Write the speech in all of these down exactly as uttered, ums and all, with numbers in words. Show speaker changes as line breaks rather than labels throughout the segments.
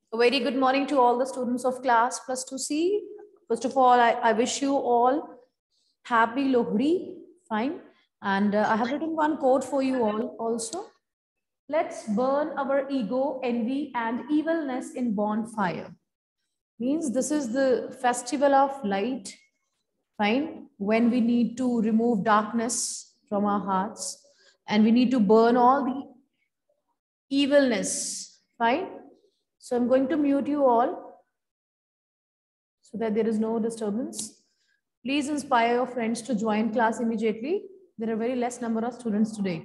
A very good morning to all the students of class plus two C. First of all, I, I wish you all happy Lohri. Fine. And uh, I have written one quote for you all also. Let's burn our ego, envy, and evilness in bonfire. Means this is the festival of light. Fine. When we need to remove darkness from our hearts and we need to burn all the evilness. Fine. So I'm going to mute you all so that there is no disturbance. Please inspire your friends to join class immediately. There are very less number of students today.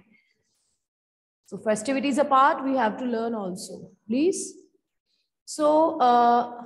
So festivities apart, we have to learn also. Please. So uh,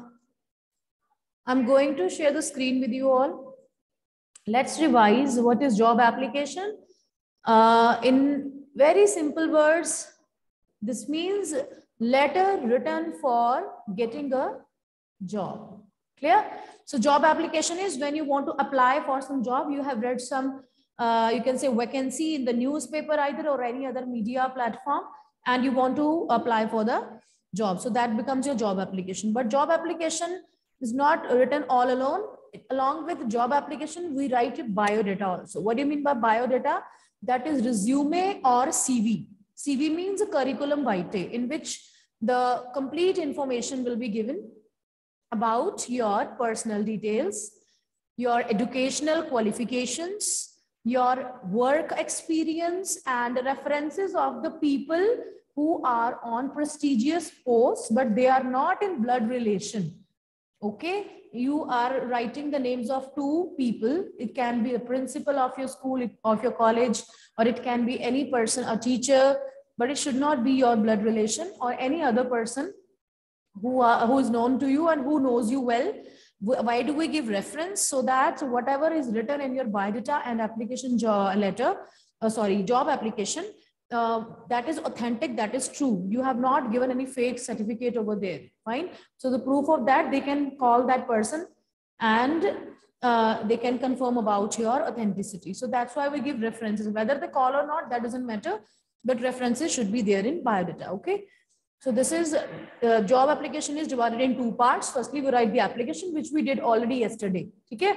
I'm going to share the screen with you all. Let's revise what is job application. Uh, in very simple words, this means letter written for getting a job. Clear? So job application is when you want to apply for some job, you have read some, uh, you can say vacancy in the newspaper either or any other media platform, and you want to apply for the job. So that becomes your job application. But job application is not written all alone. Along with job application, we write biodata also. What do you mean by biodata? That is resume or C V. C V means a curriculum vitae, in which the complete information will be given about your personal details, your educational qualifications, your work experience, and references of the people who are on prestigious posts, but they are not in blood relation. Okay, you are writing the names of two people. It can be the principal of your school, of your college, or it can be any person, a teacher, but it should not be your blood relation or any other person who, are, who is known to you and who knows you well. Why do we give reference? So that whatever is written in your biodata and application job letter, uh, sorry, job application, uh, that is authentic, that is true. You have not given any fake certificate over there. Fine. So the proof of that, they can call that person and uh, they can confirm about your authenticity. So that's why we give references. Whether they call or not, that doesn't matter. But references should be there in biodata. Okay. So this is uh, job application is divided in two parts. Firstly, we write the application, which we did already yesterday. Okay.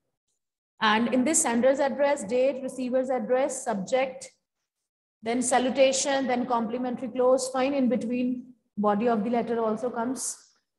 And in this, sender's address, date, receiver's address, subject, then salutation, then complimentary clause. Fine. In between, body of the letter also comes.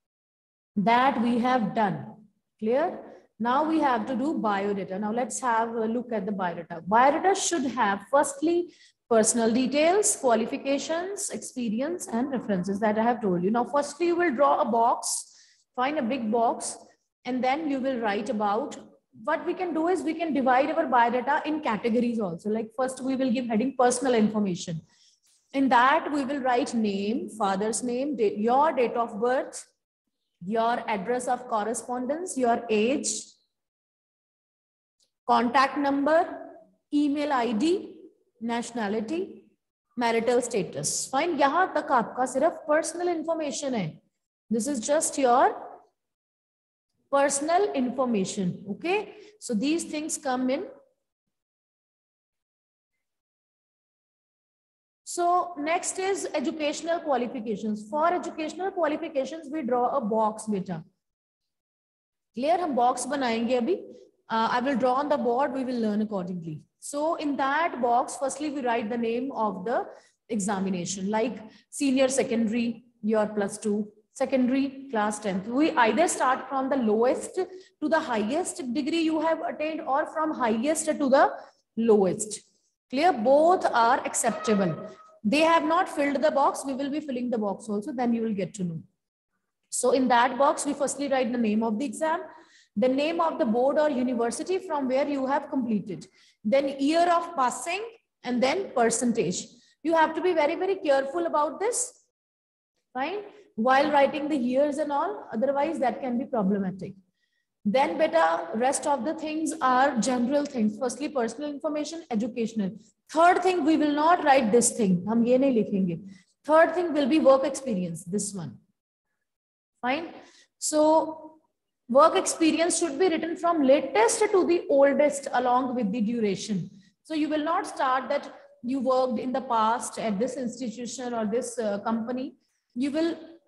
That we have done. Clear? Now we have to do biodata. Now let's have a look at the biodata. Biodata should have firstly personal details, qualifications, experience, and references that I have told you. Now, firstly, you will draw a box, find a big box, and then you will write about. What we can do is we can divide our biodata in categories also. Like first, we will give heading personal information. In that, we will write name, father's name, date, your date of birth, your address of correspondence, your age, contact number, email I D, nationality, marital status. Fine. यहाँ तक आपका सिर्फ personal information है. This is just your personal information. Okay. So these things come in. So next is educational qualifications. For educational qualifications, we draw a box, beta. Clear? हम box बनाएंगे अभी. Uh, I will draw on the board. We will learn accordingly. So in that box, firstly, we write the name of the examination, like senior secondary, your plus two, secondary, class tenth. We either start from the lowest to the highest degree you have attained or from highest to the lowest. Clear? Both are acceptable. They have not filled the box. We will be filling the box also. Then you will get to know. So in that box, we firstly write the name of the exam, the name of the board or university from where you have completed, then year of passing, and then percentage. You have to be very, very careful about this. Fine. While writing the years and all, otherwise that can be problematic. Then beta, rest of the things are general things. Firstly, personal information, educational. Third thing, we will not write this thing. Hum ye nahi likhenge. Third thing will be work experience, this one. Fine. So work experience should be written from latest to the oldest along with the duration. So you will not start that you worked in the past at this institution or this uh, company. You will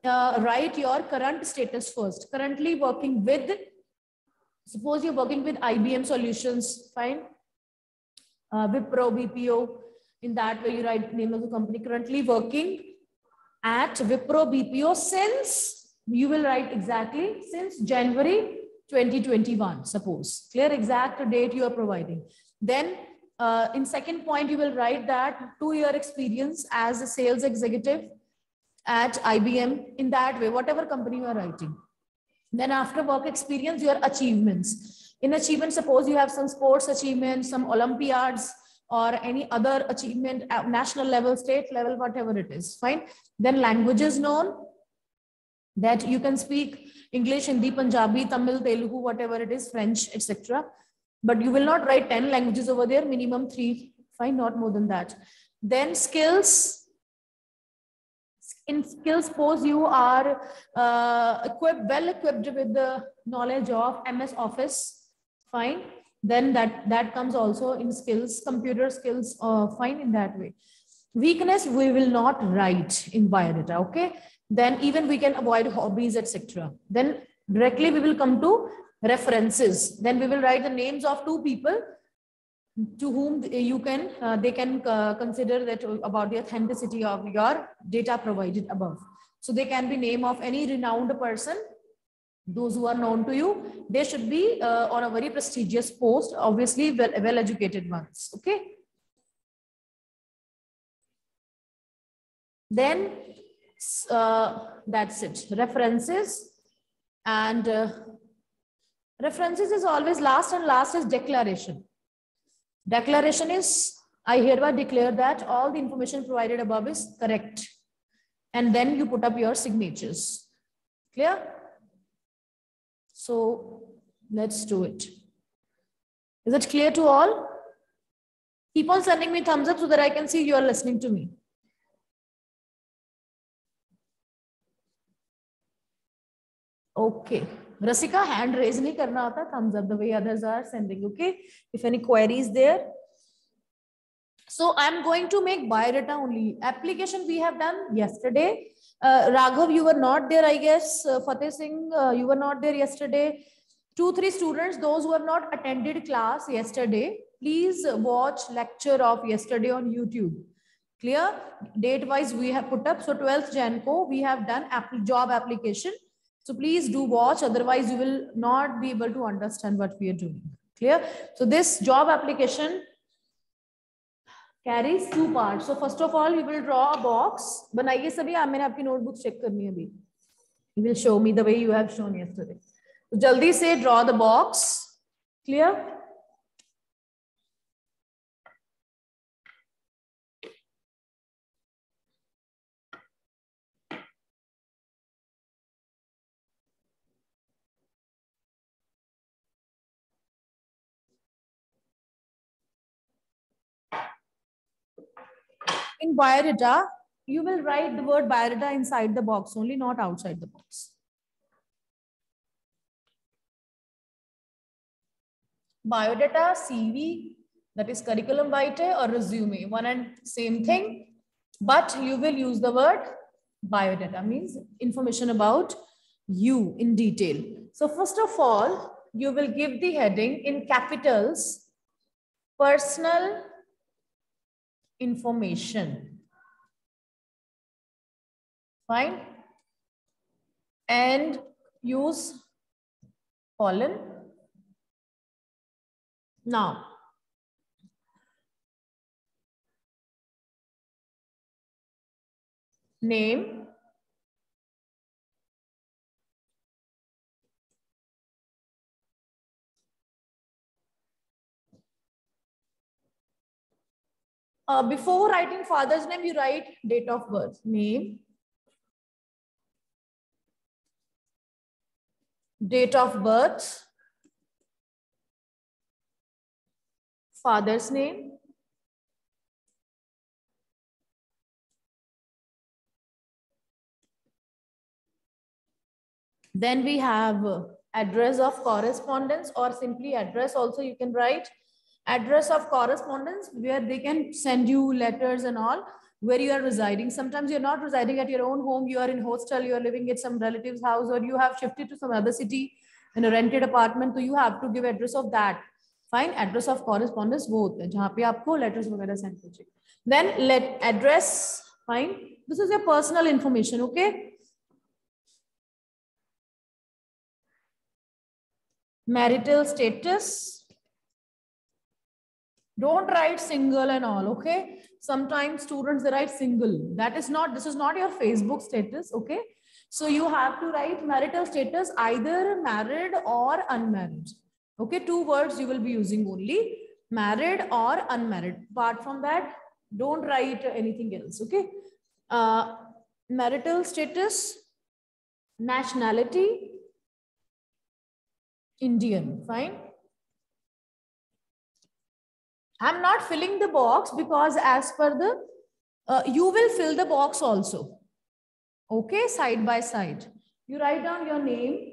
uh, write your current status first. Currently working with, suppose you're working with I B M Solutions, fine. Uh, Wipro, B P O, in that way you write name of the company. Currently working at Wipro B P O since, you will write exactly since January twenty twenty-one, suppose. Clear, exact date you are providing. Then uh, in second point, you will write that two year experience as a sales executive at I B M, in that way, whatever company you are writing. Then after work experience, your achievements. In achievement, suppose you have some sports achievements, some Olympiads, or any other achievement at national level, state level, whatever it is, fine. Then languages known, that you can speak English, Hindi, Punjabi, Tamil, Telugu, whatever it is, French, et cetera. But you will not write ten languages over there, minimum three, fine, not more than that. Then skills. In skills, suppose you are uh, equipped, well equipped with the knowledge of M S Office, fine. Then that, that comes also in skills, computer skills, uh, fine, in that way. Weakness, we will not write in biodata, okay? Then even we can avoid hobbies, et cetera. Then directly we will come to references. Then we will write the names of two people to whom you can, uh, they can uh, consider that about the authenticity of your data provided above. So they can be name of any renowned person, those who are known to you. They should be uh, on a very prestigious post, obviously well, well-educated ones, okay? Then uh, that's it, references. And uh, references is always last, and last is declaration. Declaration is, I hereby declare that all the information provided above is correct. And then you put up your signatures. Clear? So let's do it. Is it clear to all? Keep on sending me thumbs up so that I can see you are listening to me. Okay. Rasika, hand raise nahi karna hota, thumbs up the way others are sending, okay? If any queries there. So I'm going to make biodata only. Application we have done yesterday. Uh, Raghav, you were not there, I guess. Uh, Fateh Singh, uh, you were not there yesterday. Two, three students, those who have not attended class yesterday, please watch lecture of yesterday on YouTube. Clear? Date wise we have put up. So twelfth Janko, we have done app job application. So please do watch, otherwise you will not be able to understand what we are doing. Clear? So this job application carries two parts. So first of all, you will draw a box. Banaiye sabhi, aap maine aapki notebook check karni hai abhi. You will show me the way you have shown yesterday. So jaldi se draw the box. Clear? In biodata, you will write the word biodata inside the box only, not outside the box. Biodata, C V, that is curriculum vitae or resume, one and same thing, but you will use the word biodata, means information about you in detail. So first of all, you will give the heading in capitals, personal information. Fine. And use colon. Now, name, uh, before writing father's name, you write date of birth, name, date of birth, father's name, then we have address of correspondence, or simply address also you can write. Address of correspondence, where they can send you letters and all. where you are residing. Sometimes you're not residing at your own home, you are in hostel, you are living at some relative's house, or you have shifted to some other city in a rented apartment, so you have to give address of that. Fine, address of correspondence वो होते हैं जहाँ पे आपको letters वगैरह send कीजिए. Then let address, fine. This is your personal information, okay? Marital status. Don't write single and all, okay? Sometimes students, they write single. That is not, this is not your Facebook status, okay? So you have to write marital status, either married or unmarried. Okay, two words you will be using only, married or unmarried. Apart from that, don't write anything else, okay? Uh, marital status, nationality, Indian, fine. I'm not filling the box because as per the, uh, you will fill the box also. Okay, side by side. You write down your name.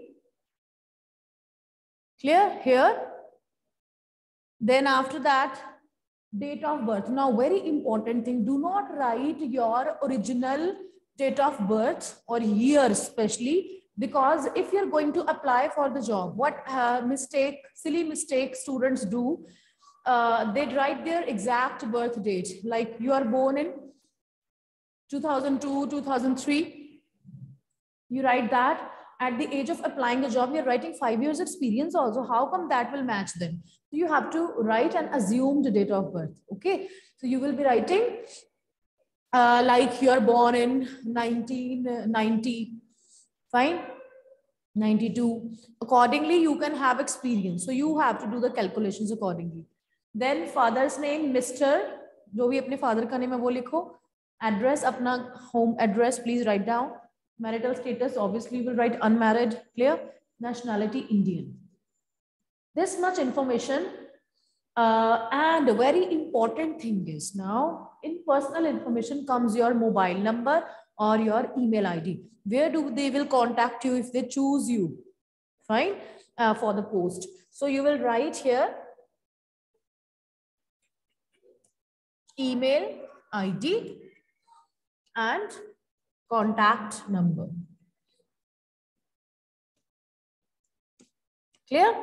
Clear here? Then after that, date of birth. Now, very important thing, do not write your original date of birth or year especially, because if you're going to apply for the job, what uh, mistake, silly mistake students do, uh, they write their exact birth date. Like you are born in two thousand two, two thousand three, you write that. At the age of applying a job, you're writing five years experience also. How come that will match them? So you have to write an assumed date of birth. Okay. So you will be writing uh, like you're born in nineteen ninety, fine, ninety-two. Accordingly, you can have experience. So you have to do the calculations accordingly. Then father's name, Mister जो भी अपने father का name है वो लिखो. Address, अपना home address, please write down. Marital status, obviously will write unmarried, clear. Nationality, Indian. This much information. Uh, and a very important thing is now in personal information comes your mobile number or your email I D. Where do they will contact you if they choose you? Fine, uh, for the post. So you will write here email I D and contact number. Clear?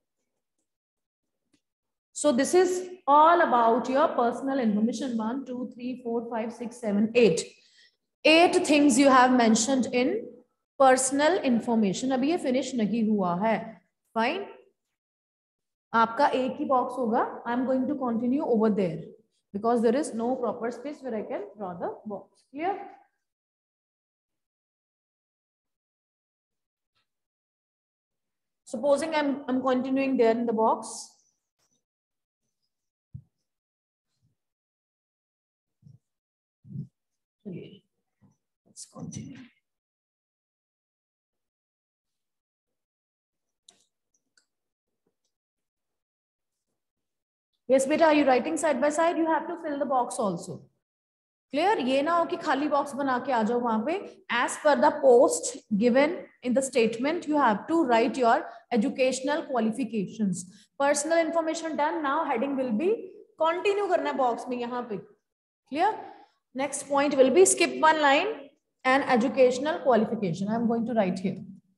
So this is all about your personal information. One, two, three, four, five, six, seven, eight. Eight things you have mentioned in personal information. अभी ये finish नहीं हुआ है. Fine. आपका एक ही box होगा. I'm going to continue over there because there is no proper space where I can draw the box. Clear? Supposing I'm, I'm continuing there in the box. Let's continue. Yes, beta, are you writing side by side? You have to fill the box also. Clear? ये ना हो कि खाली box बना के आ जाओ वहाँ पे. As per the post given in the statement, you have to write your educational qualifications. Personal information done. Now heading will be continue करना box में यहाँ पे. Clear? Next point will be skip one line and educational qualification. I am going to write here.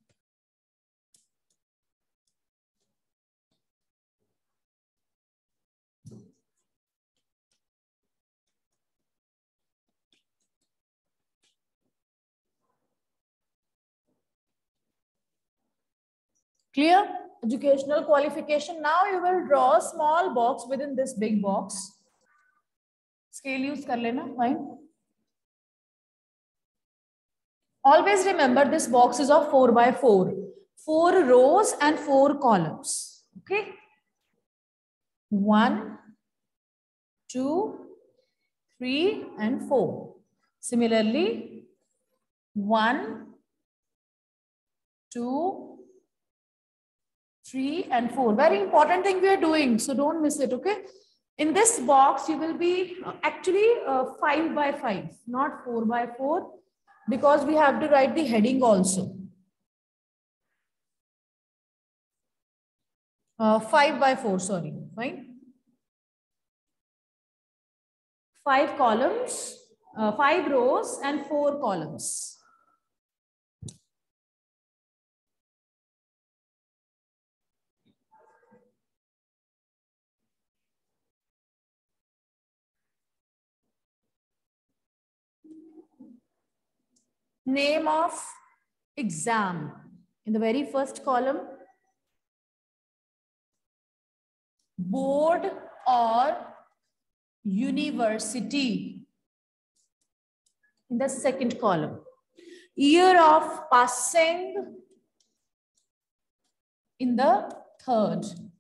Clear? Educational qualification. Now you will draw a small box within this big box. Scale use kar lena, fine. Always remember this box is of four by four. Four rows and four columns. Okay. One, two, three, and four. Similarly, one, two, three, and four. Very important thing we are doing, so don't miss it, okay? In this box, you will be actually uh, five by five, not four by four, because we have to write the heading also. Uh, five by four, sorry, fine. Five columns, uh, five rows and four columns. Name of exam in the very first column, board or university in the second column, year of passing in the third,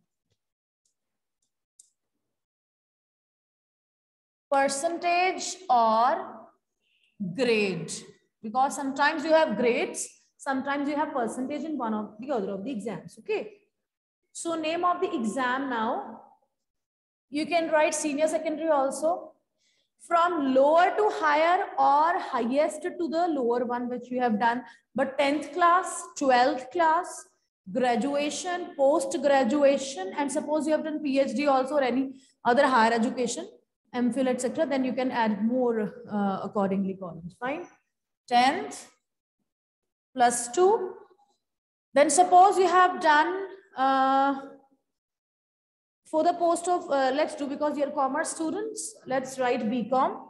percentage or grade, because sometimes you have grades, sometimes you have percentage in one of the other of the exams. Okay, so name of the exam now, you can write senior secondary also, from lower to higher or highest to the lower one which you have done, but tenth class, twelfth class, graduation, post graduation, and suppose you have done PhD also or any other higher education, M Phil, et cetera, then you can add more uh, accordingly columns. Fine. tenth plus two. Then suppose you have done uh, for the post of, uh, let's do, because you're commerce students, let's write B Com.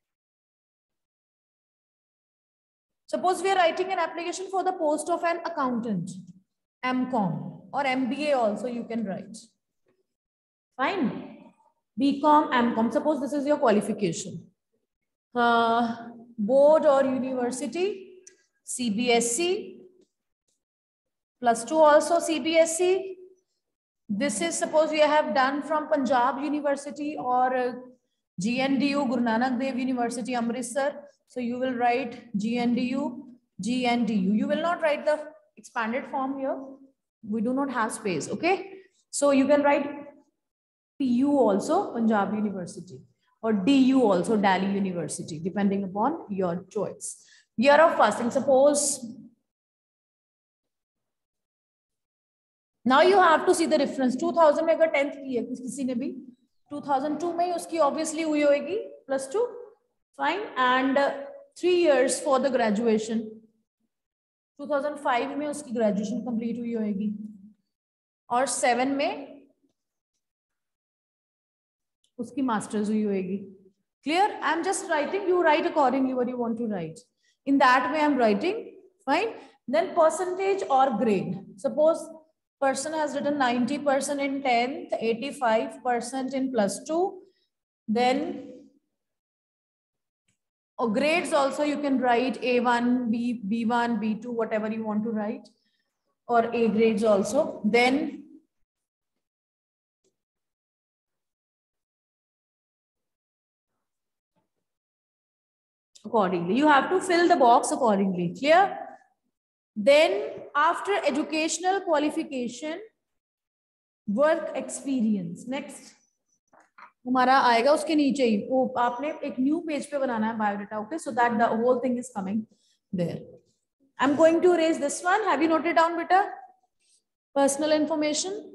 Suppose we are writing an application for the post of an accountant, M Com, or M B A also you can write. Fine. B Com, M Com. Suppose this is your qualification. Uh, board or university, C B S E, plus two also C B S E. This is suppose you have done from Punjab University or uh, G N D U, Guru Nanak Dev University, Amritsar. So you will write G N D U, G N D U. You will not write the expanded form here. We do not have space. Okay. So you can write P U also, Punjab University, or D U also, Delhi University, depending upon your choice. Year of passing, suppose. Now you have to see the difference. two thousand में अगर tenth की है किसी ने भी, two thousand two में ही उसकी obviously हुई होगी plus two, fine, and uh, three years for the graduation. two thousand five में उसकी graduation complete हुई होगी, और seven में उसकी masters हुई होगी. Clear? I'm just writing. You write accordingly what you want to write. In that way I'm writing. Fine. Then percentage or grade. Suppose person has written ninety percent in tenth, eighty-five percent in plus two. Then or grades also you can write A one, B, B one, B two, whatever you want to write, or A grades also. Then accordingly, you have to fill the box accordingly. Clear? Then after educational qualification, work experience. Next हमारा आएगा उसके नीचे ही, वो आपने एक new page पे बनाना है biodata. Okay, so that the whole thing is coming there. I'm going to erase this one. Have you noted down, beta? Personal information.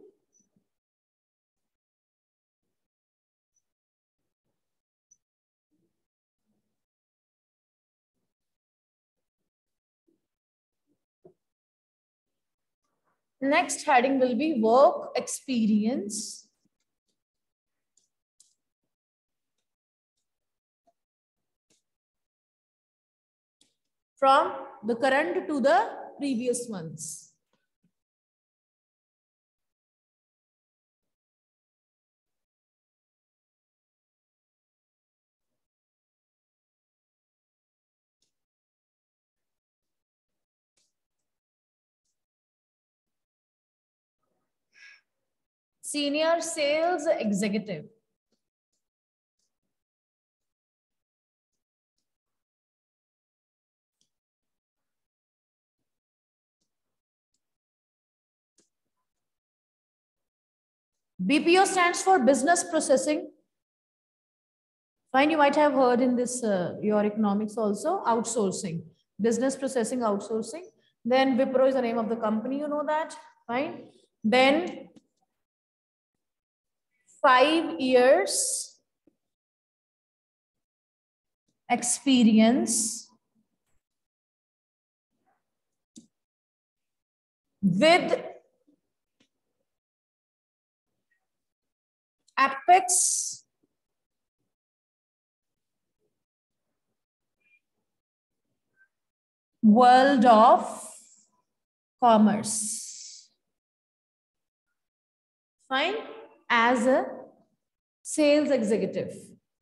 Next heading will be work experience. From the current to the previous ones. Senior sales executive. B P O stands for business processing. Fine, you might have heard in this, uh, your economics also, outsourcing, business processing outsourcing. Then Wipro is the name of the company, you know that, fine. Then five years experience with Apex world of commerce. Fine. As a sales executive.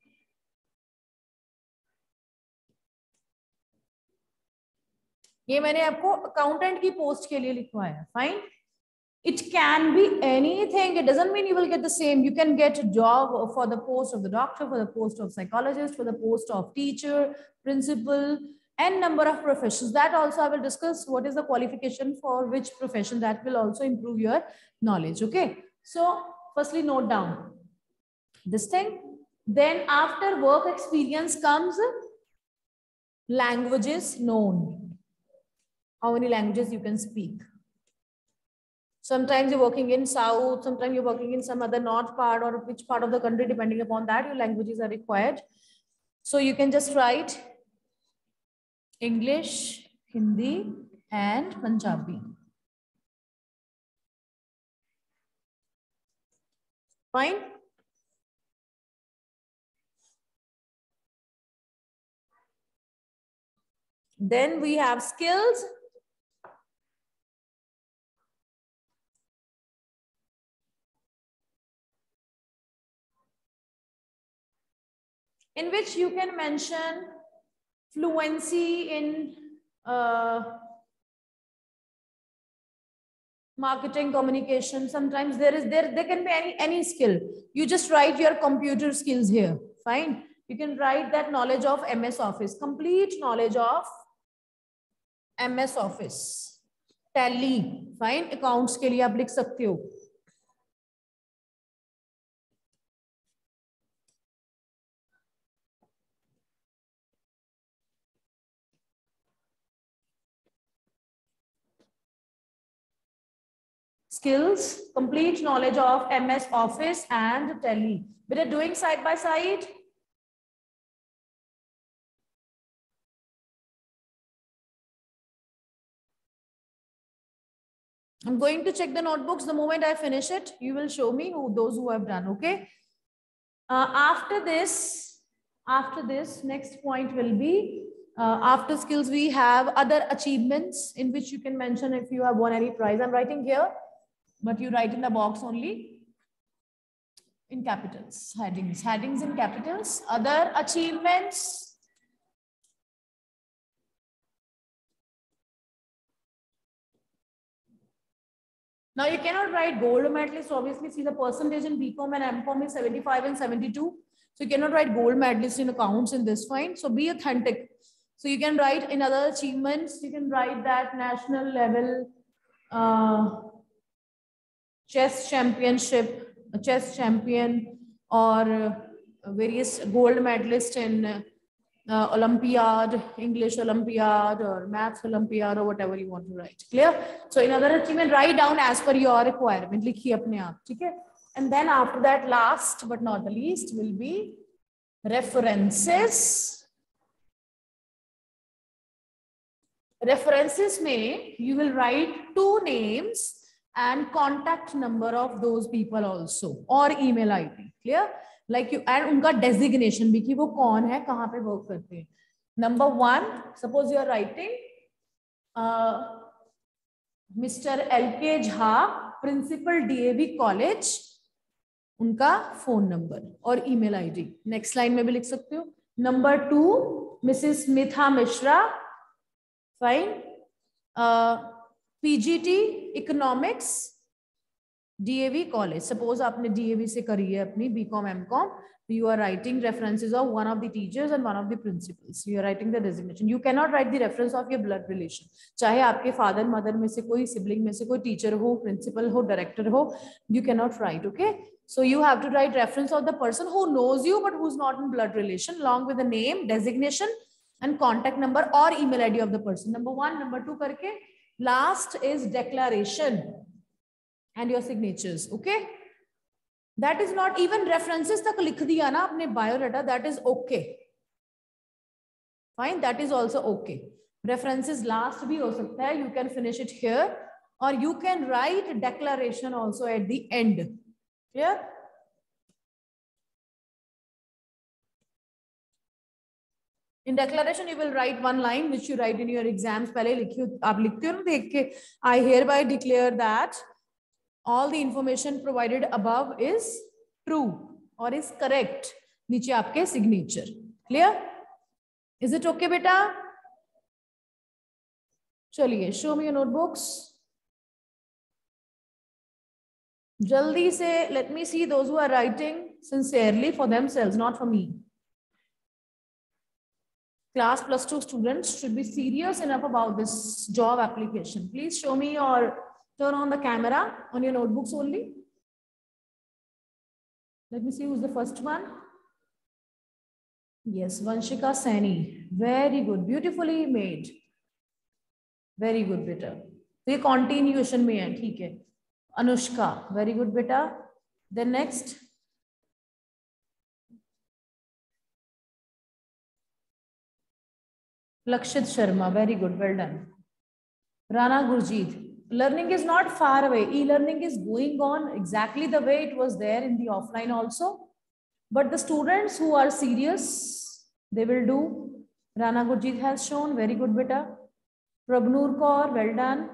ये मैंने आपको accountant की post के लिए लिखवाया. Fine. It can be anything. It doesn't mean you will get the same. You can get a job for the post of the doctor, for the post of psychologist, for the post of teacher, principal, and number of professions. That also I will discuss what is the qualification for which profession. That will also improve your knowledge. Okay. So firstly, note down this thing. Then after work experience comes languages known. How many languages you can speak. Sometimes you're working in South, sometimes you're working in some other North part or which part of the country, depending upon that, your languages are required. So you can just write English, Hindi, and Punjabi. Fine. Then we have skills. In which you can mention fluency in uh, marketing, communication. Sometimes there is there there can be any any skill. You just write your computer skills here. Fine. You can write that knowledge of M S Office, complete knowledge of M S Office, Tally. Fine. Accounts के लिए आप लिख सकते हो. Skills, complete knowledge of M S Office and Tally. We are doing side by side. I'm going to check the notebooks. The moment I finish it, you will show me who those who have done. Okay. Uh, after this, after this, next point will be uh, after skills. We have other achievements in which you can mention if you have won any prize. I'm writing here, but you write in the box only in capitals, headings, headings in capitals. Other achievements. Now you cannot write gold medalist. So obviously, see the percentage in B Com and M Com is seventy-five and seventy-two. So you cannot write gold medalist in accounts in this. Fine. So be authentic. So you can write in other achievements. You can write that national level uh, chess championship, chess champion, or uh, various gold medalist in uh, uh, Olympiad, English Olympiad, or Maths Olympiad, or whatever you want to write. Clear? So in other achievement, write down as per your requirement. Likhiye apne aap, okay? And then after that, last but not the least, will be references. References may you will write two names and contact number of those people also, or email I D. Clear? Like you add unka designation bhi ki wo kaun hai, kahan pe work karte hain. Number one, suppose you are writing uh, Mister L K Jha, Principal D A V College, उनका phone number और email I D. Next line में भी लिख सकते हो. Number two, Missus Mitha Mishra. Fine. Uh, P G T Economics, D A V College. Suppose आपने D A V से करी है अपनी B Com M Com. You are writing references of one of the teachers and one of the principals. You are writing the designation. You cannot write the reference of your blood relation. चाहे आपके father mother में से कोई sibling में से कोई teacher हो, principal हो, director हो, you cannot write. Okay. So you have to write reference of the person who knows you but who's not in blood relation, along with the name, designation, and contact number or email I D of the person. Number one, number two करके. Last is declaration and your signatures. Okay. That is not even references तक लिख दिया ना अपने biodata. That is okay. Fine, that is also okay. References last bhi ho sakta hai. You can finish it here, or you can write declaration also at the end. Clear? In declaration, you will write one line which you write in your exams. पहले लिखियो, आप लिखते हो ना देख के. I hereby declare that all the information provided above is true or is correct. नीचे आपके signature. Clear? Is it okay, beta? चलिए, show me your notebooks. जल्दी से, let me see those who are writing sincerely for themselves, not for me. Class plus two students should be serious enough about this job application. Please show me or turn on the camera on your notebooks only. Let me see who's the first one. Yes, Vanshika Saini. Very good. Beautifully made. Very good, beta. ये continuation में है, ठीक है. Anushka. Very good, beta. Then next. Lakshit Sharma, very good, well done. Rana Gurjeet, learning is not far away. E-learning is going on exactly the way it was there in the offline also. But the students who are serious, they will do. Rana Gurjeet has shown, very good, beta. Prabhnur Kaur, well done.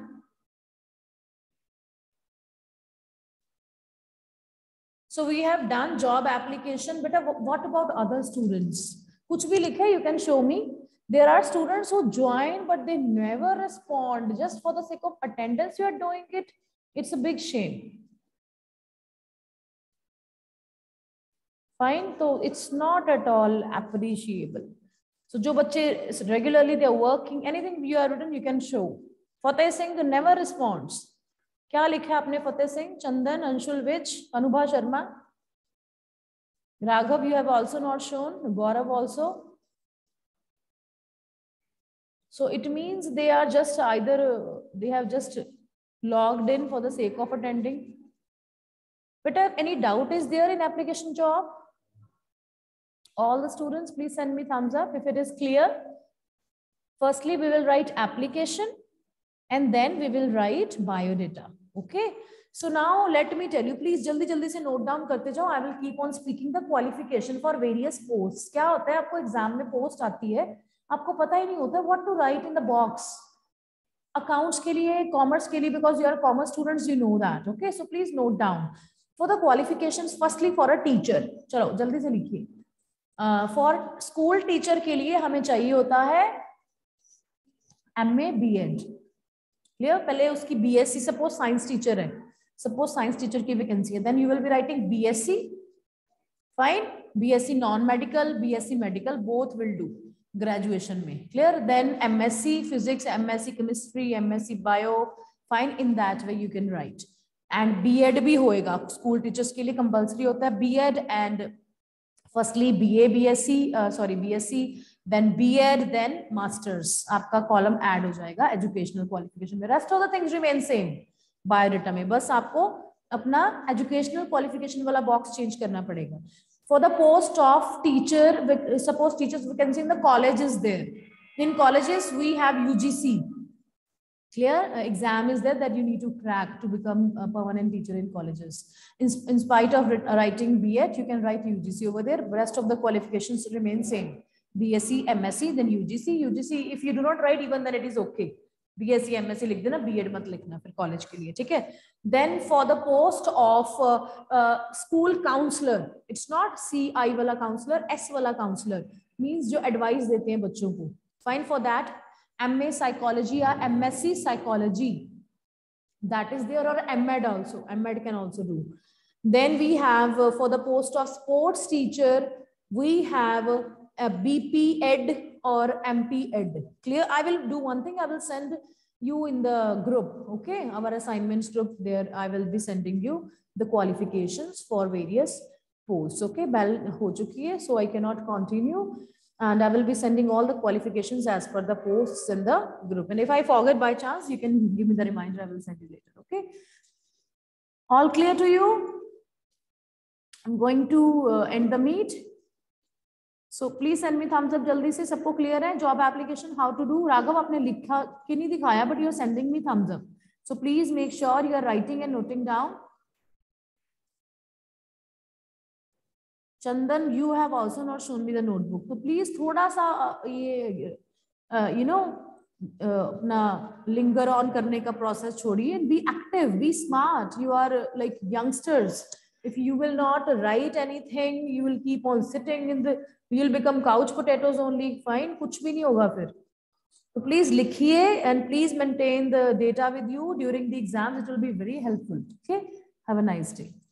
So we have done job application, but what about other students? Kuch bhi likhe, you can show me. There are students who join, but they never respond. Just for the sake of attendance, you are doing it. It's a big shame. Fine. So it's not at all appreciable. So jo bachche regularly they are working, anything you are written, you can show. Fateh Singh never responds. Kya likha aapne Fateh Singh? Chandan, Anshul Vich, Anubha Sharma. Raghav, you have also not shown. Gaurav also. So it means they are just either, they have just logged in for the sake of attending. But if any doubt is there in application job? All the students, please send me thumbs up if it is clear. Firstly, we will write application and then we will write biodata. Okay. So now let me tell you, please jaldi jaldi se note down karte jao. I will keep on speaking the qualification for various posts. क्या होता है आपको exam में post आती है, आपको पता ही नहीं होता what to write in the box. Accounts के लिए, commerce के लिए, because you are commerce students, you know that. Okay, so please note down. For the qualifications, firstly for a teacher. चलो जल्दी से लिखिए. Uh, for school teacher के लिए हमें चाहिए होता है M A B Ed. Clear? पहले उसकी B S c, suppose science teacher है. Suppose science teacher की vacancy है. Then you will be writing B S c. Fine. B S c non-medical, B S c medical, both will do. Graduation में. Clear? Then M S c physics, M S c chemistry, M S c bio. Fine. In that way you can write. And B Ed भी होएगा. School teachers के लिए compulsory होता है B Ed and firstly B A B S c, uh, sorry B S c, then B Ed, then masters. आपका column add हो जाएगा educational qualification में. Rest of the things remain same. Biodata में बस आपको अपना educational qualification वाला box change करना पड़ेगा. For the post of teacher, suppose teachers vacancy in the college is there. In colleges we have U G C. Clear? Uh, exam is there that you need to crack to become a permanent teacher in colleges. In, in spite of writing B Ed, you can write U G C over there. Rest of the qualifications remain same. B S c, M S c, then U G C. U G C, if you do not write even then it is okay. B S c, M S c लिख देना, B Ed मत लिखना फिर college के लिए, ठीक है? Then for the post of uh, uh, school counselor, it's not C I वाला counselor, S वाला counselor. Means जो advice देते हैं बच्चों को. Fine, for that M A psychology or M S c psychology, that is there, or M Ed also. M Ed can also do. Then we have uh, for the post of sports teacher, we have uh, a B P Ed or M P Ed. Clear? I will do one thing. I will send you in the group. Okay, our assignments group there. I will be sending you the qualifications for various posts. Okay, bell ho chuki hai, so I cannot continue. And I will be sending all the qualifications as per the posts in the group. And if I forget by chance, you can give me the reminder. I will send you later. Okay. All clear to you? I'm going to uh, end the meet. So please send me thumbs up जल्दी से. सबको clear है job application how to do? Raghav आपने लिखा कि नहीं दिखाया, but you are sending me thumbs up. So please make sure you are writing and noting down. Chandan, you have also not shown me the notebook. तो please थोड़ा सा ये you know अपना linger on करने का process छोड़िए. Be active, be smart. You are like youngsters. If you will not write anything, you will keep on sitting in the, you will become couch potatoes only. Fine, कुछ भी नहीं होगा फिर. So please लिखिए and please maintain the data with you during the exams. It will be very helpful. Okay. Have a nice day.